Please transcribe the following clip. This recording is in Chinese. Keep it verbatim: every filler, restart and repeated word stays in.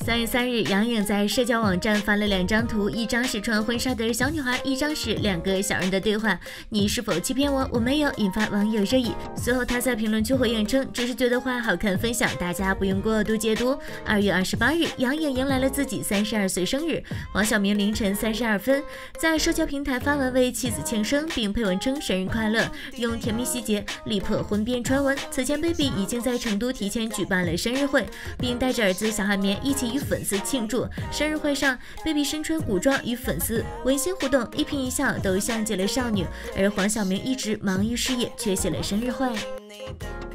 三月三日，杨颖在社交网站发了两张图，一张是穿婚纱的小女孩，一张是两个小人的对话。你是否欺骗我？我没有，引发网友热议。随后她在评论区回应称，只是觉得画好看分享，大家不用过度解读。二月二十八日，杨颖迎来了自己三十二岁生日，黄晓明凌晨三十二分在社交平台发文为妻子庆生，并配文称生日快乐，用甜蜜细节力破婚变传闻。此前 baby 已经在成都提前举办了生日会，并带着儿子小海绵一起与粉丝庆祝。生日会上 baby 身穿古装与粉丝温馨互动，一颦一笑都像极了少女，而黄晓明一直忙于事业，缺席了生日会。